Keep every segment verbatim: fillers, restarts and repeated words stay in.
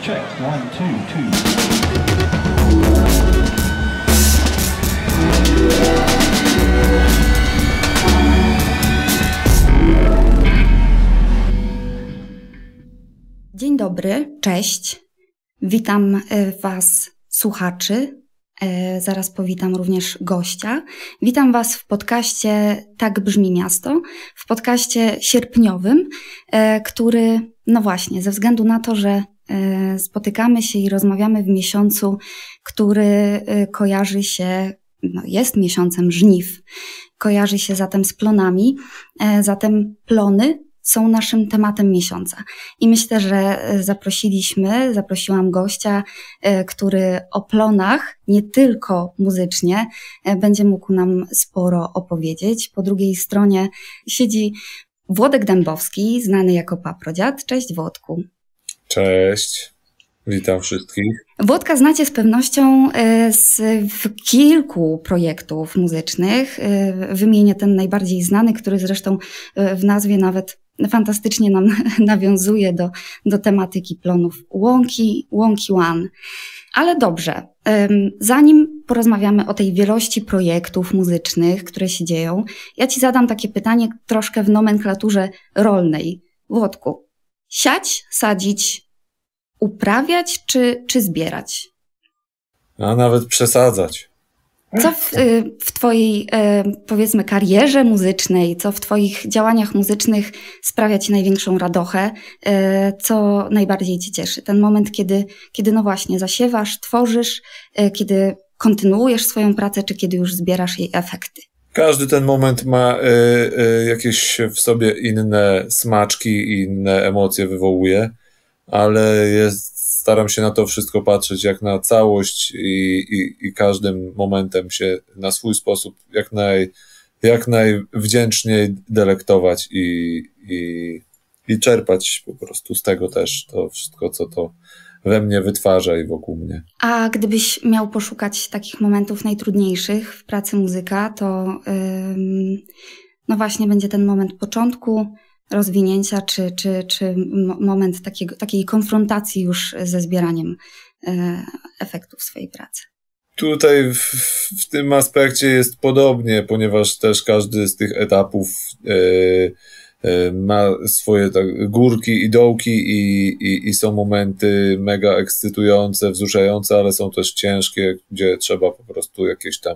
Check, one, two, two. Dzień dobry, cześć. Witam Was, słuchaczy. Zaraz powitam również gościa. Witam Was w podcaście Tak brzmi miasto, w podcaście sierpniowym, który, no właśnie, ze względu na to, że spotykamy się i rozmawiamy w miesiącu, który kojarzy się, no jest miesiącem żniw, kojarzy się zatem z plonami, zatem plony są naszym tematem miesiąca. I myślę, że zaprosiliśmy, zaprosiłam gościa, który o plonach, nie tylko muzycznie, będzie mógł nam sporo opowiedzieć. Po drugiej stronie siedzi Włodek Dębowski, znany jako Paprodziad. Cześć, Włodku. Cześć, witam wszystkich. Włodka znacie z pewnością z kilku projektów muzycznych. Wymienię ten najbardziej znany, który zresztą w nazwie nawet fantastycznie nam nawiązuje do, do tematyki plonów. Łąki, Łąki One. Ale dobrze, zanim porozmawiamy o tej wielości projektów muzycznych, które się dzieją, ja Ci zadam takie pytanie troszkę w nomenklaturze rolnej. Włodku, siać, sadzić, uprawiać czy, czy zbierać? A nawet przesadzać. Co w, w Twojej, powiedzmy, karierze muzycznej, co w Twoich działaniach muzycznych sprawia Ci największą radochę, co najbardziej Cię cieszy? Ten moment, kiedy, kiedy no właśnie zasiewasz, tworzysz, kiedy kontynuujesz swoją pracę, czy kiedy już zbierasz jej efekty? Każdy ten moment ma y, y, jakieś w sobie inne smaczki i inne emocje wywołuje, ale jest staram się na to wszystko patrzeć jak na całość i, i, i każdym momentem się na swój sposób jak, naj, jak najwdzięczniej delektować i, i, i czerpać po prostu z tego też to wszystko, co to we mnie wytwarza i wokół mnie. A gdybyś miał poszukać takich momentów najtrudniejszych w pracy muzyka, to ym, no właśnie będzie ten moment początku, rozwinięcia, czy, czy, czy moment takiego, takiej konfrontacji już ze zbieraniem e, efektów swojej pracy? Tutaj w, w tym aspekcie jest podobnie, ponieważ też każdy z tych etapów e, e, ma swoje tak, górki i dołki i, i, i są momenty mega ekscytujące, wzruszające, ale są też ciężkie, gdzie trzeba po prostu jakieś tam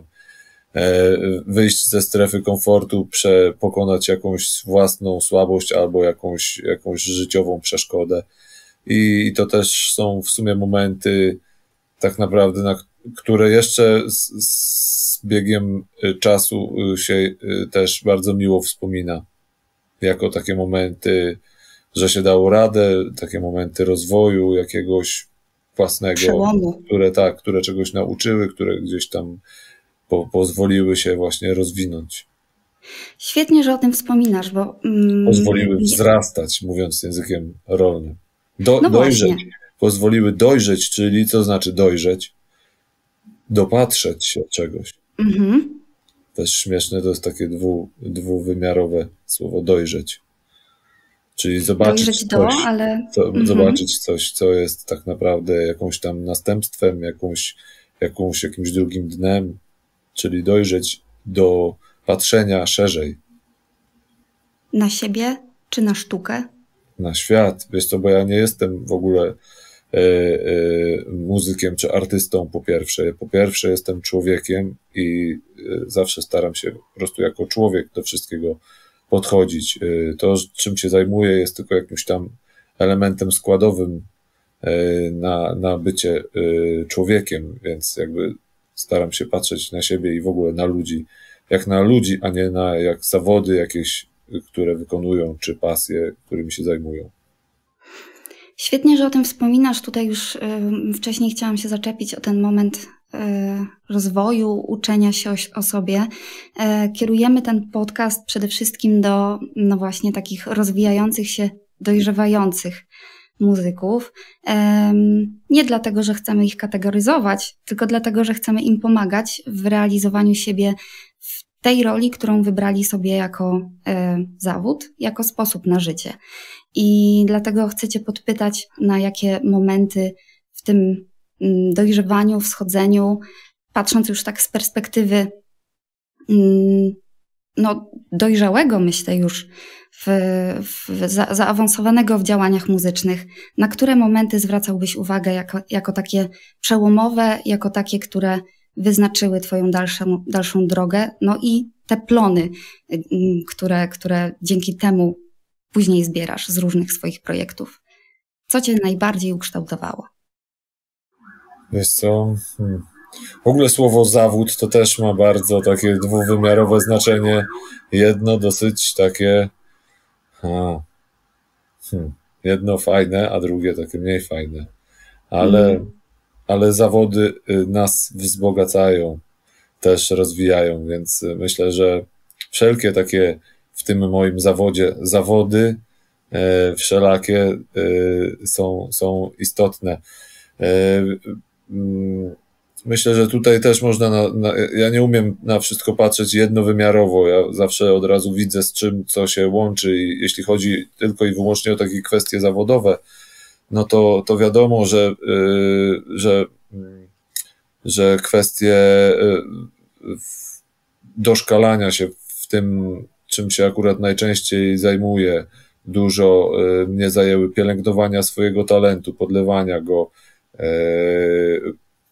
wyjść ze strefy komfortu, prze, pokonać jakąś własną słabość albo jakąś, jakąś życiową przeszkodę. I, I to też są w sumie momenty tak naprawdę, na które jeszcze z, z biegiem czasu się też bardzo miło wspomina. Jako takie momenty, że się dało radę, takie momenty rozwoju jakiegoś własnego, przełomu, które tak, które czegoś nauczyły, które gdzieś tam Po, pozwoliły się właśnie rozwinąć. Świetnie, że o tym wspominasz, bo... Mm, pozwoliły wzrastać, mówiąc językiem rolnym. Do, no dojrzeć. właśnie. Pozwoliły dojrzeć, czyli co znaczy dojrzeć? Dopatrzeć się czegoś. Mhm. Też śmieszne, to jest takie dwu, dwuwymiarowe słowo dojrzeć. Czyli zobaczyć dojrzeć coś, do, ale... co, mhm. zobaczyć coś, co jest tak naprawdę jakąś tam następstwem, jakąś, jakąś, jakimś drugim dnem, czyli dojrzeć do patrzenia szerzej. Na siebie czy na sztukę? Na świat. Wiesz co, bo ja nie jestem w ogóle e, e, muzykiem czy artystą po pierwsze. Po pierwsze jestem człowiekiem i e, zawsze staram się po prostu jako człowiek do wszystkiego podchodzić. E, to, czym się zajmuję, jest tylko jakimś tam elementem składowym e, na, na bycie e, człowiekiem, więc jakby staram się patrzeć na siebie i w ogóle na ludzi, jak na ludzi, a nie na jak zawody jakieś, które wykonują, czy pasje, którymi się zajmują. Świetnie, że o tym wspominasz. Tutaj już y, wcześniej chciałam się zaczepić o ten moment y, rozwoju, uczenia się o, o sobie. Y, kierujemy ten podcast przede wszystkim do, no właśnie, takich rozwijających się, dojrzewających muzyków. Nie dlatego, że chcemy ich kategoryzować, tylko dlatego, że chcemy im pomagać w realizowaniu siebie w tej roli, którą wybrali sobie jako zawód, jako sposób na życie. i dlatego chcę Cię podpytać, na jakie momenty w tym dojrzewaniu, wschodzeniu, patrząc już tak z perspektywy no, dojrzałego, myślę już, w, w, za, zaawansowanego w działaniach muzycznych, na które momenty zwracałbyś uwagę jako, jako takie przełomowe, jako takie, które wyznaczyły Twoją dalszą, dalszą drogę, no i te plony, które, które dzięki temu później zbierasz z różnych swoich projektów. Co Cię najbardziej ukształtowało? Wiesz co, hmm. w ogóle słowo zawód to też ma bardzo takie dwuwymiarowe znaczenie. Jedno dosyć takie a, hmm, jedno fajne, a drugie takie mniej fajne. Ale, mm. ale zawody nas wzbogacają, też rozwijają, więc myślę, że wszelkie takie w tym moim zawodzie zawody e, wszelakie e, są, są istotne. E, Myślę, że tutaj też można, na, na, ja nie umiem na wszystko patrzeć jednowymiarowo, ja zawsze od razu widzę, z czym co się łączy i jeśli chodzi tylko i wyłącznie o takie kwestie zawodowe, no to, to wiadomo, że, yy, że, yy, że kwestie yy, doszkalania się w tym, czym się akurat najczęściej zajmuję, dużo yy, mnie zajęły pielęgnowania swojego talentu, podlewania go, yy,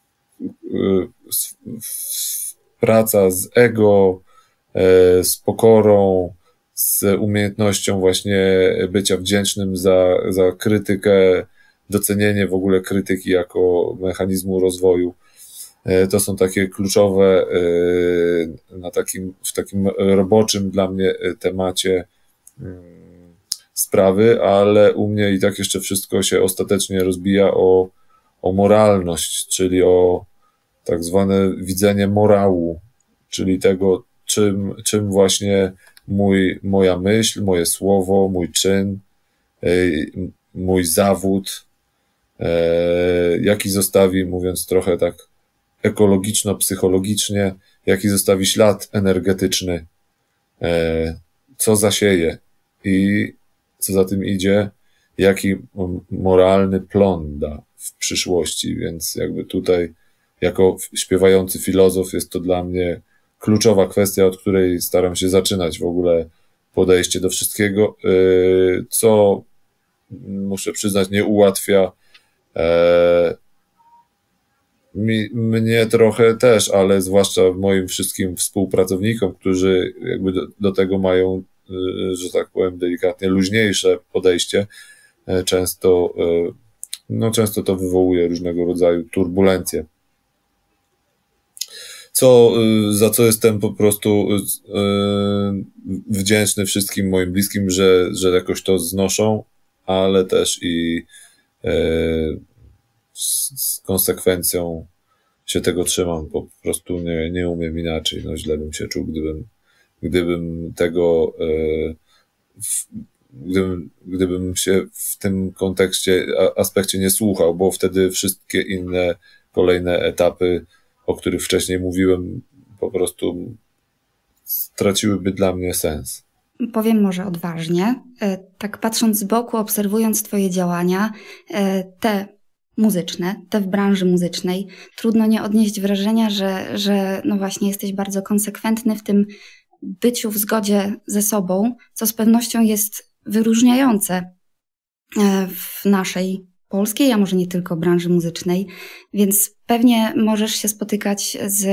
praca z ego, z pokorą, z umiejętnością właśnie bycia wdzięcznym za, za krytykę, docenienie w ogóle krytyki jako mechanizmu rozwoju. To są takie kluczowe na takim, w takim roboczym dla mnie temacie sprawy, ale u mnie i tak jeszcze wszystko się ostatecznie rozbija o o moralność, czyli o tak zwane widzenie morału, czyli tego, czym, czym właśnie mój, moja myśl, moje słowo, mój czyn, mój zawód, jaki zostawi, mówiąc trochę tak ekologiczno-psychologicznie, jaki zostawi ślad energetyczny, co zasieje i co za tym idzie, jaki moralny plon da w przyszłości, więc jakby tutaj jako śpiewający filozof jest to dla mnie kluczowa kwestia, od której staram się zaczynać w ogóle podejście do wszystkiego, co muszę przyznać nie ułatwia mi, mnie trochę też, ale zwłaszcza moim wszystkim współpracownikom, którzy jakby do, do tego mają, że tak powiem delikatnie, luźniejsze podejście. Często, no często to wywołuje różnego rodzaju turbulencje. Co, za co jestem po prostu wdzięczny wszystkim moim bliskim, że, że jakoś to znoszą, ale też i z, z konsekwencją się tego trzymam, po prostu nie, nie umiem inaczej. No źle bym się czuł, gdybym, gdybym tego w, Gdybym, gdybym się w tym kontekście, aspekcie nie słuchał, bo wtedy wszystkie inne kolejne etapy, o których wcześniej mówiłem, po prostu straciłyby dla mnie sens. Powiem może odważnie, tak patrząc z boku, obserwując Twoje działania, te muzyczne, te w branży muzycznej, trudno nie odnieść wrażenia, że, że no właśnie jesteś bardzo konsekwentny w tym byciu w zgodzie ze sobą, co z pewnością jest wyróżniające w naszej polskiej, a może nie tylko branży muzycznej, więc pewnie możesz się spotykać z,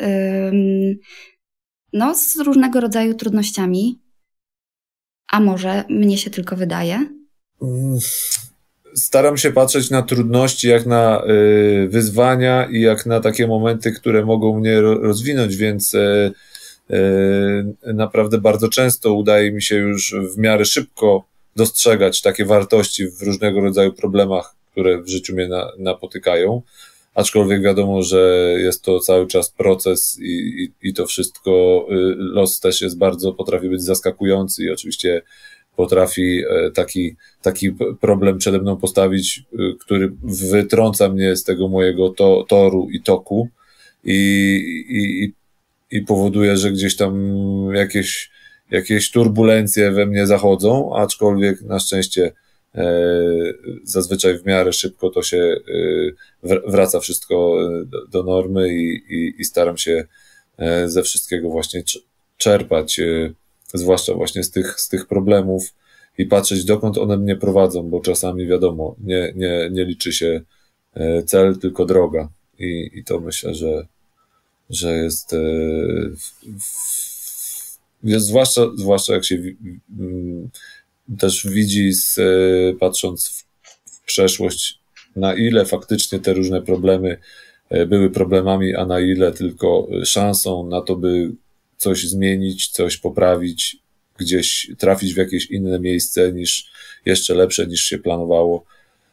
no, z różnego rodzaju trudnościami, a może mnie się tylko wydaje? Staram się patrzeć na trudności jak na wyzwania i jak na takie momenty, które mogą mnie rozwinąć, więc naprawdę bardzo często udaje mi się już w miarę szybko dostrzegać takie wartości w różnego rodzaju problemach, które w życiu mnie na, napotykają, aczkolwiek wiadomo, że jest to cały czas proces i, i, i to wszystko, los też jest bardzo, potrafi być zaskakujący i oczywiście potrafi taki, taki problem przede mną postawić, który wytrąca mnie z tego mojego to, toru i toku i, i, i powoduje, że gdzieś tam jakieś, jakieś turbulencje we mnie zachodzą, aczkolwiek na szczęście e, zazwyczaj w miarę szybko to się e, wraca wszystko do, do normy i, i, i staram się e, ze wszystkiego właśnie czerpać, e, zwłaszcza właśnie z tych, z tych problemów i patrzeć, dokąd one mnie prowadzą, bo czasami wiadomo, nie, nie, nie liczy się cel, tylko droga i, i to myślę, że, że jest, jest zwłaszcza, zwłaszcza jak się też widzi, z, patrząc w, w przeszłość, na ile faktycznie te różne problemy były problemami, a na ile tylko szansą na to, by coś zmienić, coś poprawić, gdzieś trafić w jakieś inne miejsce niż jeszcze lepsze niż się planowało,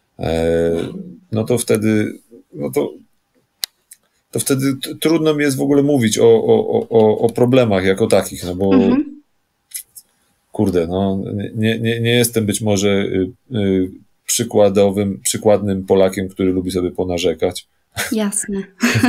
no to wtedy, no to, to wtedy t- trudno mi jest w ogóle mówić o, o, o, o problemach jako takich, no bo mhm. kurde, no nie, nie, nie jestem być może y, y, przykładowym, przykładnym Polakiem, który lubi sobie ponarzekać. Jasne.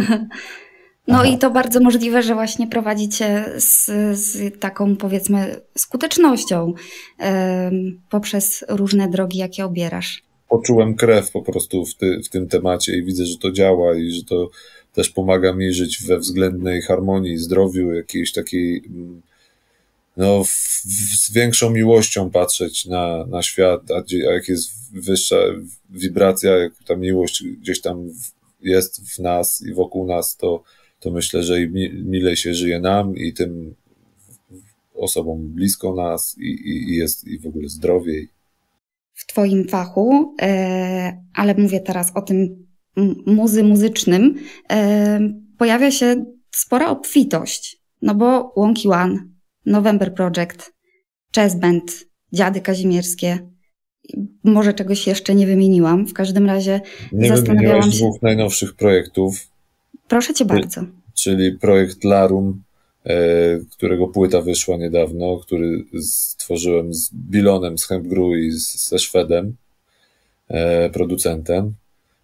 No Aha. i to bardzo możliwe, że właśnie prowadzicie z, z taką, powiedzmy, skutecznością yy, poprzez różne drogi, jakie obierasz. Poczułem krew po prostu w, ty, w tym temacie i widzę, że to działa i że to też pomaga mi żyć we względnej harmonii, zdrowiu, jakiejś takiej, no, w, w, z większą miłością patrzeć na, na świat, a, gdzie, a jak jest wyższa wibracja, jak ta miłość gdzieś tam jest w nas i wokół nas, to to myślę, że i milej się żyje nam i tym osobom blisko nas i, i, i jest i w ogóle zdrowiej. W twoim fachu, e, ale mówię teraz o tym muzy muzycznym, e, pojawia się spora obfitość, no bo Łąki One, November Project, Chess Band, Dziady Kazimierskie, może czegoś jeszcze nie wymieniłam, w każdym razie nie zastanawiałam się... dwóch najnowszych projektów. Proszę cię bardzo. Czyli projekt Larum, e, którego płyta wyszła niedawno, który stworzyłem z Bilonem z Hempgru i z, ze Szwedem, e, producentem.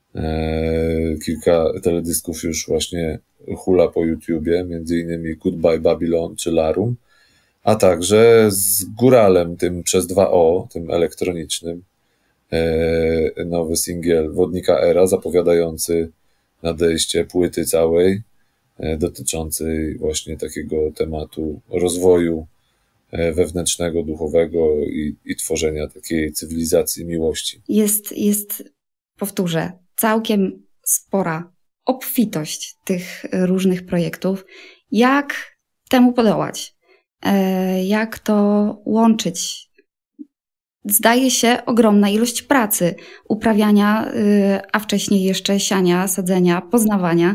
E, kilka teledysków już właśnie hula po YouTubie, między innymi Goodbye Babylon czy Larum, a także z Góralem, tym przez dwa O, tym elektronicznym, e, nowy singiel Wodnika Era, zapowiadający nadejście płyty całej, dotyczącej właśnie takiego tematu rozwoju wewnętrznego, duchowego i, i tworzenia takiej cywilizacji miłości. Jest, jest, powtórzę, całkiem spora obfitość tych różnych projektów. Jak temu podołać? Jak to łączyć? Zdaje się ogromna ilość pracy, uprawiania, a wcześniej jeszcze siania, sadzenia, poznawania.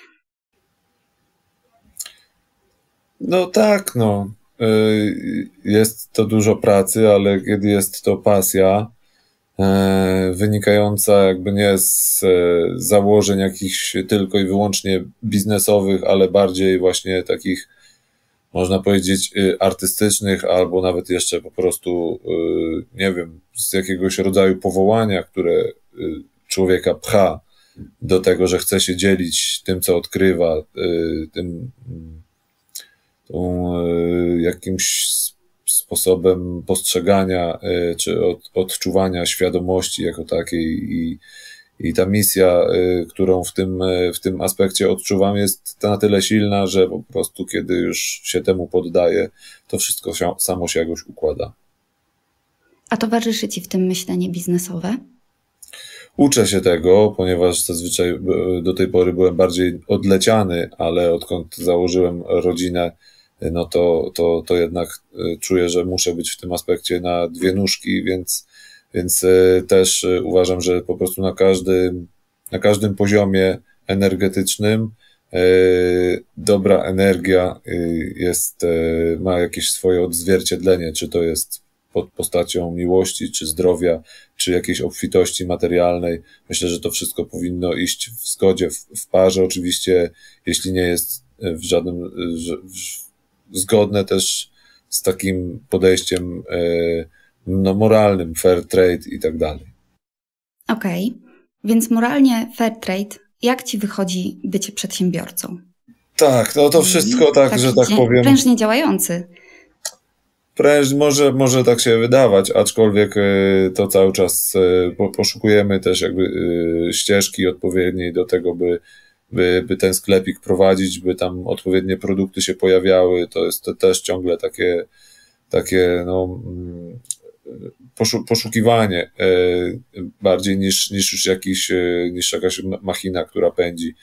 No tak, no. Jest to dużo pracy, ale kiedy jest to pasja, wynikająca jakby nie z założeń jakichś tylko i wyłącznie biznesowych, ale bardziej właśnie takich, można powiedzieć, artystycznych, albo nawet jeszcze po prostu, nie wiem, z jakiegoś rodzaju powołania, które człowieka pcha do tego, że chce się dzielić tym, co odkrywa, tym tą, jakimś sposobem postrzegania czy od, odczuwania świadomości jako takiej i, i ta misja, którą w tym, w tym aspekcie odczuwam, jest na tyle silna, że po prostu kiedy już się temu poddaję, to wszystko się, samo się jakoś układa. A towarzyszy ci w tym myślenie biznesowe? Uczę się tego, ponieważ zazwyczaj do tej pory byłem bardziej odleciany, ale odkąd założyłem rodzinę, no to, to, to jednak czuję, że muszę być w tym aspekcie na dwie nóżki, więc, więc też uważam, że po prostu na każdym, na każdym poziomie energetycznym dobra energia jest, ma jakieś swoje odzwierciedlenie, czy to jest pod postacią miłości, czy zdrowia, czy jakiejś obfitości materialnej. Myślę, że to wszystko powinno iść w zgodzie, w, w parze. Oczywiście, jeśli nie jest w żadnym w, zgodne też z takim podejściem no, moralnym, fair trade i tak dalej. Okej, okay. Więc moralnie fair trade, jak ci wychodzi bycie przedsiębiorcą? Tak, no to wszystko tak, Taki że tak powiem. Prężnie działający. Pręż, może, może tak się wydawać, aczkolwiek to cały czas poszukujemy też jakby ścieżki odpowiedniej do tego, by, by, by ten sklepik prowadzić, by tam odpowiednie produkty się pojawiały. To jest to też ciągle takie, takie no, poszukiwanie bardziej niż, niż już jakiś, niż jakaś machina, która pędzi.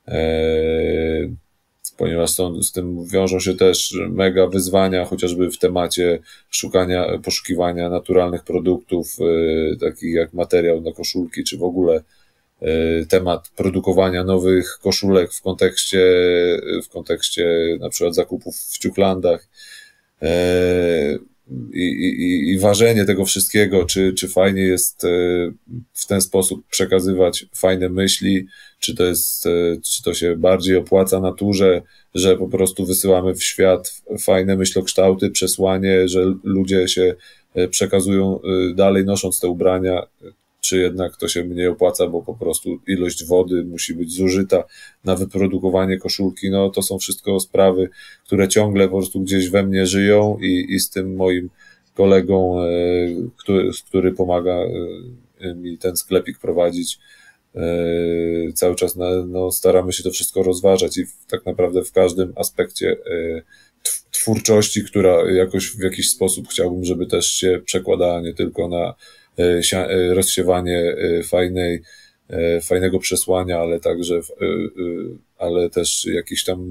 Ponieważ są, z tym wiążą się też mega wyzwania, chociażby w temacie szukania, poszukiwania naturalnych produktów, y, takich jak materiał na koszulki, czy w ogóle y, temat produkowania nowych koszulek w kontekście, w kontekście na przykład zakupów w ciuchlandach. Y, i, i, i ważenie tego wszystkiego, czy, czy fajnie jest w ten sposób przekazywać fajne myśli, czy to jest, czy to się bardziej opłaca naturze, że po prostu wysyłamy w świat fajne myślokształty, przesłanie, że ludzie się przekazują dalej nosząc te ubrania, czy jednak to się mniej opłaca, bo po prostu ilość wody musi być zużyta na wyprodukowanie koszulki. No to są wszystko sprawy, które ciągle po prostu gdzieś we mnie żyją i, i z tym moim kolegą, e, który, który pomaga e, mi ten sklepik prowadzić, e, cały czas na, no, staramy się to wszystko rozważać i w, tak naprawdę w każdym aspekcie e, twórczości, która jakoś w jakiś sposób chciałbym, żeby też się przekładała nie tylko na rozsiewanie fajnej, fajnego przesłania, ale także, ale też jakiś tam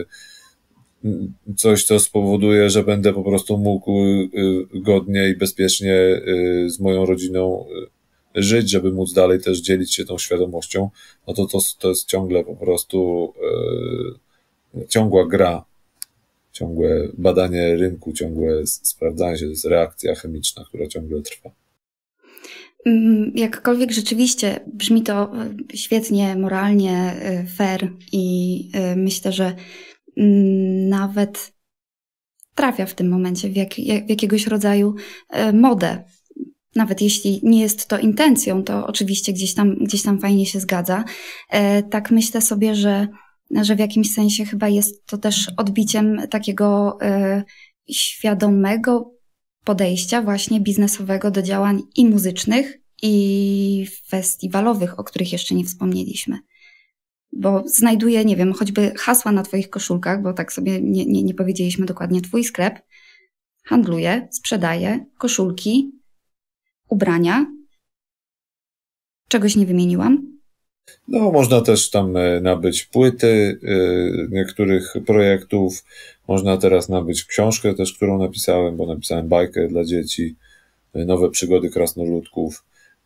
coś, co spowoduje, że będę po prostu mógł godnie i bezpiecznie z moją rodziną żyć, żeby móc dalej też dzielić się tą świadomością, no to to, to jest ciągle po prostu ciągła gra, ciągłe badanie rynku, ciągłe sprawdzanie się, to jest reakcja chemiczna, która ciągle trwa. Jakkolwiek rzeczywiście brzmi to świetnie, moralnie, fair i myślę, że nawet trafia w tym momencie w, jak, w jakiegoś rodzaju modę. Nawet jeśli nie jest to intencją, to oczywiście gdzieś tam, gdzieś tam fajnie się zgadza. Tak myślę sobie, że, że w jakimś sensie chyba jest to też odbiciem takiego świadomego podejścia właśnie biznesowego do działań i muzycznych, i festiwalowych, o których jeszcze nie wspomnieliśmy. Bo znajduję, nie wiem, choćby hasła na twoich koszulkach, bo tak sobie nie, nie, nie powiedzieliśmy dokładnie, twój sklep handluje, sprzedaje koszulki, ubrania. Czegoś nie wymieniłam? No, można też tam nabyć płyty niektórych projektów. Można teraz nabyć książkę też, którą napisałem, bo napisałem bajkę dla dzieci, Nowe przygody krasnoludków.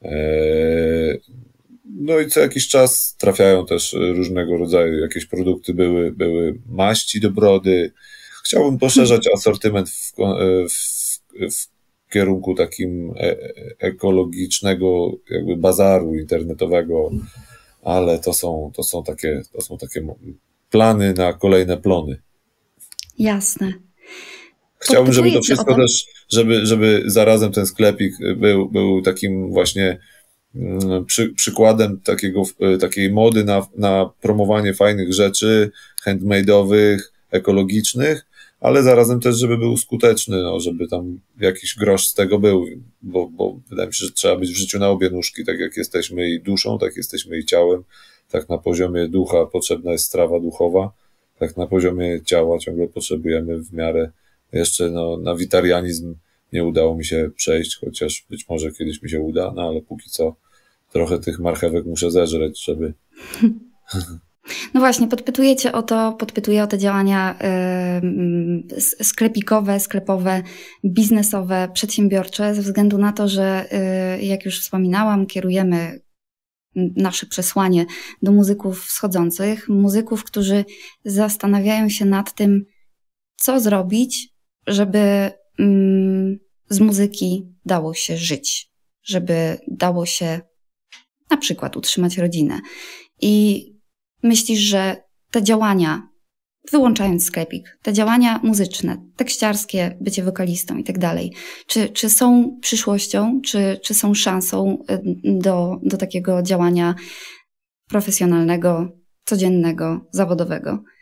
No i co jakiś czas trafiają też różnego rodzaju jakieś produkty, były, były maści do brody. Chciałbym poszerzać asortyment w, w, w kierunku takim ekologicznego jakby bazaru internetowego, ale to są, to są takie, to są takie plany na kolejne plony. Jasne. Chciałbym, żeby to wszystko też, żeby, żeby zarazem ten sklepik był, był takim właśnie przy, przykładem takiego, takiej mody na, na promowanie fajnych rzeczy, handmade'owych, ekologicznych, ale zarazem też, żeby był skuteczny, no, żeby tam jakiś grosz z tego był, bo, bo wydaje mi się, że trzeba być w życiu na obie nóżki, tak jak jesteśmy i duszą, tak jesteśmy i ciałem, tak na poziomie ducha potrzebna jest strawa duchowa, tak na poziomie ciała ciągle potrzebujemy w miarę. Jeszcze no, na witarianizm nie udało mi się przejść, chociaż być może kiedyś mi się uda, no ale póki co trochę tych marchewek muszę zeżreć, żeby... No właśnie, podpytuję cię o to, podpytuję o te działania y, sklepikowe, sklepowe, biznesowe, przedsiębiorcze, ze względu na to, że y, jak już wspominałam, kierujemy nasze przesłanie do muzyków wschodzących, muzyków, którzy zastanawiają się nad tym, co zrobić, żeby mm, z muzyki dało się żyć, żeby dało się na przykład utrzymać rodzinę. I myślisz, że te działania, wyłączając sklepik, te działania muzyczne, tekściarskie, bycie wokalistą i tak dalej, czy, czy są przyszłością, czy, czy są szansą do, do takiego działania profesjonalnego, codziennego, zawodowego?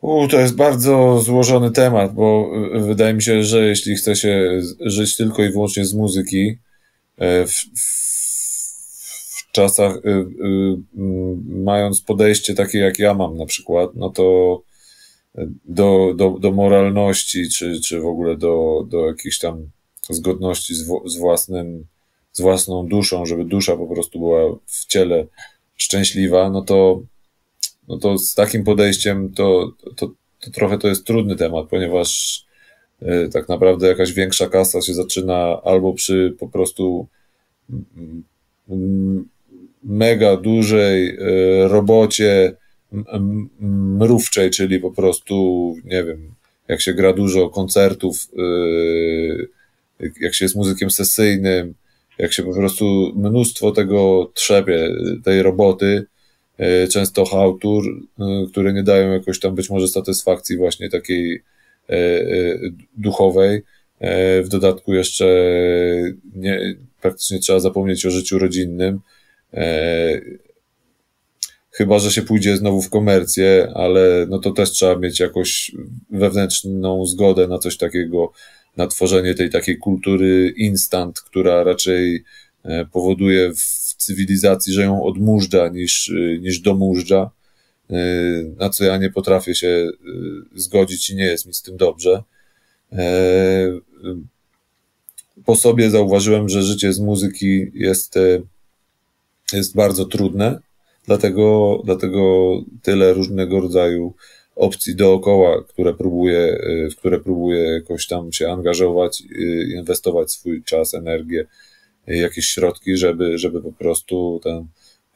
U, to jest bardzo złożony temat, bo wydaje mi się, że jeśli chce się żyć tylko i wyłącznie z muzyki, w, w, w czasach, y, y, mając podejście takie jak ja mam na przykład, no to do, do, do moralności, czy, czy w ogóle do, do jakiejś tam zgodności z, z własnym, z własną duszą, żeby dusza po prostu była w ciele szczęśliwa, no to no to z takim podejściem to, to, to trochę to jest trudny temat, ponieważ y, tak naprawdę jakaś większa kasa się zaczyna albo przy po prostu mm, mm, mega dużej y, robocie m, mrówczej, czyli po prostu, nie wiem, jak się gra dużo koncertów, y, jak się jest muzykiem sesyjnym, jak się po prostu mnóstwo tego trzepie, tej roboty, często chałtur, które nie dają jakoś tam być może satysfakcji właśnie takiej duchowej. W dodatku jeszcze nie, praktycznie trzeba zapomnieć o życiu rodzinnym. Chyba że się pójdzie znowu w komercję, ale no to też trzeba mieć jakoś wewnętrzną zgodę na coś takiego, na tworzenie tej takiej kultury instant, która raczej powoduje w cywilizacji, że ją odmóżdża niż, niż domóżdża, na co ja nie potrafię się zgodzić i nie jest mi z tym dobrze. Po sobie zauważyłem, że życie z muzyki jest, jest bardzo trudne, dlatego, dlatego tyle różnego rodzaju opcji dookoła, które próbuję, w które próbuję jakoś tam się angażować, inwestować swój czas, energię, jakieś środki, żeby, żeby po prostu ten,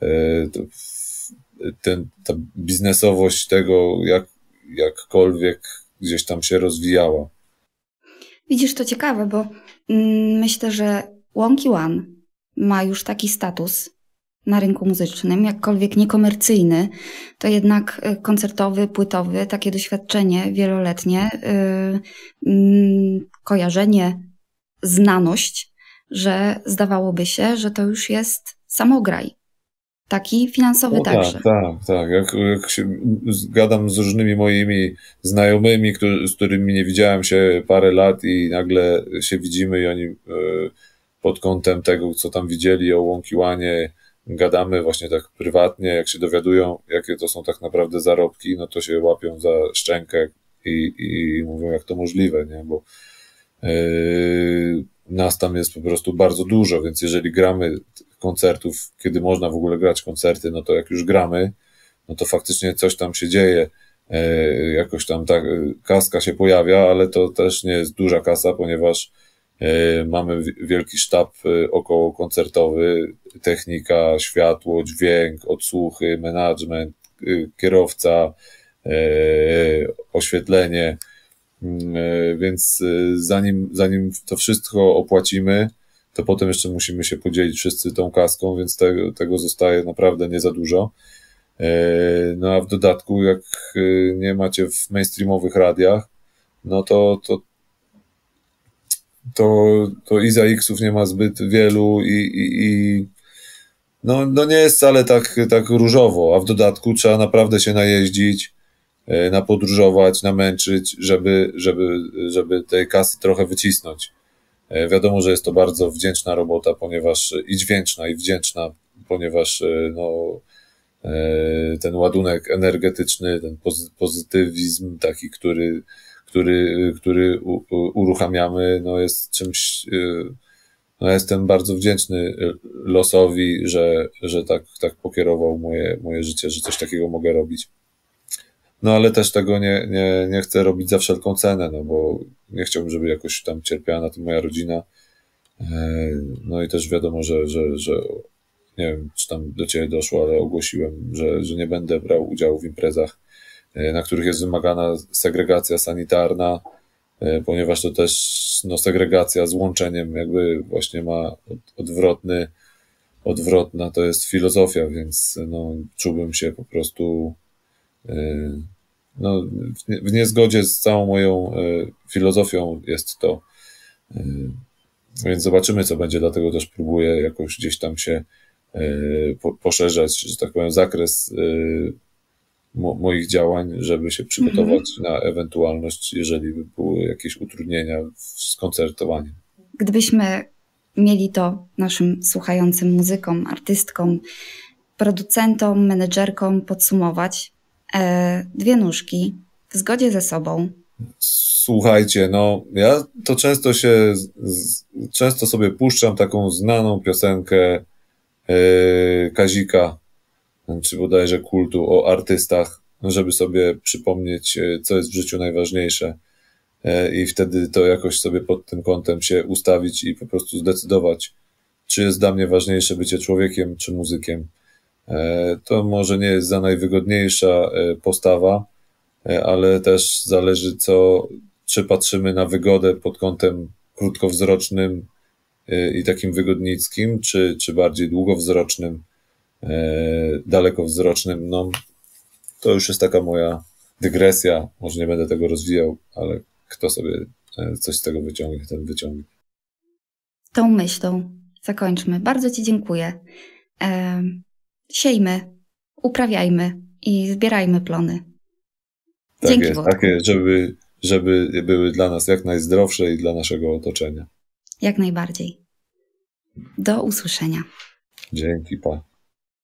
ten, ta biznesowość tego jak, jakkolwiek gdzieś tam się rozwijała. Widzisz, to ciekawe, bo mm, myślę, że Wonky One ma już taki status na rynku muzycznym, jakkolwiek niekomercyjny, to jednak koncertowy, płytowy, takie doświadczenie wieloletnie, yy, yy, kojarzenie, znaność, że zdawałoby się, że to już jest samograj. Taki finansowy No także. Tak, tak, tak. Jak, jak się gadam z różnymi moimi znajomymi, którzy, z którymi nie widziałem się parę lat i nagle się widzimy i oni y, pod kątem tego, co tam widzieli o Wonky One, gadamy właśnie tak prywatnie, jak się dowiadują, jakie to są tak naprawdę zarobki, no to się łapią za szczękę i, i mówią, jak to możliwe, nie? Bo yy, nas tam jest po prostu bardzo dużo, więc jeżeli gramy koncertów, kiedy można w ogóle grać koncerty, no to jak już gramy, no to faktycznie coś tam się dzieje, yy, jakoś tam ta kaska się pojawia, ale to też nie jest duża kasa, ponieważ mamy wielki sztab okołokoncertowy, technika, światło, dźwięk, odsłuchy, management, kierowca, oświetlenie, więc zanim, zanim to wszystko opłacimy, to potem jeszcze musimy się podzielić wszyscy tą kaską, więc tego, tego zostaje naprawdę nie za dużo. No a w dodatku, jak nie macie w mainstreamowych radiach, no to, to to, to Iza X-ów nie ma zbyt wielu i, i, i no, no nie jest wcale tak, tak różowo, a w dodatku trzeba naprawdę się najeździć, napodróżować, namęczyć, żeby, żeby, żeby tej kasy trochę wycisnąć. Wiadomo, że jest to bardzo wdzięczna robota, ponieważ i dźwięczna, i wdzięczna, ponieważ no, ten ładunek energetyczny, ten pozytywizm taki, który który, który u, u, uruchamiamy, no jest czymś, no jestem bardzo wdzięczny losowi, że, że tak, tak pokierował moje, moje życie, że coś takiego mogę robić. No ale też tego nie, nie, nie chcę robić za wszelką cenę, no bo nie chciałbym, żeby jakoś tam cierpiała na tym moja rodzina. No i też wiadomo, że, że, że nie wiem, czy tam do ciebie doszło, ale ogłosiłem, że, że nie będę brał udziału w imprezach, na których jest wymagana segregacja sanitarna, ponieważ to też no, segregacja z łączeniem jakby właśnie ma odwrotny, odwrotna to jest filozofia, więc no, czułbym się po prostu no, w niezgodzie z całą moją filozofią jest to. Więc zobaczymy, co będzie, dlatego też próbuję jakoś gdzieś tam się poszerzać, że tak powiem, zakres mo, moich działań, żeby się przygotować mhm. na ewentualność, jeżeli by były jakieś utrudnienia z koncertowaniem. Gdybyśmy mieli to naszym słuchającym muzykom, artystkom, producentom, menedżerkom podsumować, e, dwie nóżki w zgodzie ze sobą. Słuchajcie, no ja to często się, z, często sobie puszczam taką znaną piosenkę e, Kazika, czy bodajże Kultu, o artystach, żeby sobie przypomnieć, co jest w życiu najważniejsze e, i wtedy to jakoś sobie pod tym kątem się ustawić i po prostu zdecydować, czy jest dla mnie ważniejsze bycie człowiekiem, czy muzykiem. E, to może nie jest za najwygodniejsza e, postawa, e, ale też zależy, co, czy patrzymy na wygodę pod kątem krótkowzrocznym e, i takim wygodnickim, czy, czy bardziej długowzrocznym, e, dalekowzrocznym. No, to już jest taka moja dygresja, może nie będę tego rozwijał, ale kto sobie coś z tego wyciągnie, ten wyciągnie. Tą myślą zakończmy. Bardzo Ci dziękuję. E, siejmy, uprawiajmy i zbierajmy plony. Tak Dzięki, jest, takie, żeby, żeby były dla nas jak najzdrowsze i dla naszego otoczenia. Jak najbardziej. Do usłyszenia. Dzięki, pa.